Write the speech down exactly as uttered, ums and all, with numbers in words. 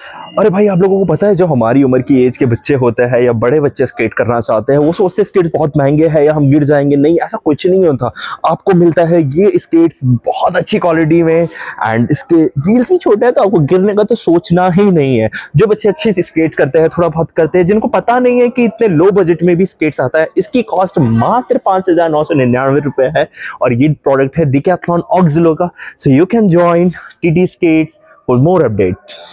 अरे भाई, आप लोगों को पता है जो हमारी उम्र की एज के बच्चे होते हैं या बड़े बच्चे स्केट करना चाहते हैं, वो सोचते हैं स्केट्स बहुत महंगे हैं या हम गिर जाएंगे। नहीं, ऐसा कुछ नहीं होता। आपको मिलता है ये स्केट्स बहुत अच्छी क्वालिटी में, एंड इसके व्हील्स भी छोटे हैं, तो आपको गिरने का तो सोचना ही नहीं है। जो बच्चे अच्छे से स्केट करते हैं, थोड़ा बहुत करते हैं, जिनको पता नहीं है कि इतने लो बजट में भी स्केट्स आता है, इसकी कॉस्ट मात्र पांच हजार नौ सौ निन्यानवे रुपए है। और ये प्रोडक्ट है डिकैथलॉन ऑक्सिलो का। So you can join T T skates for more update.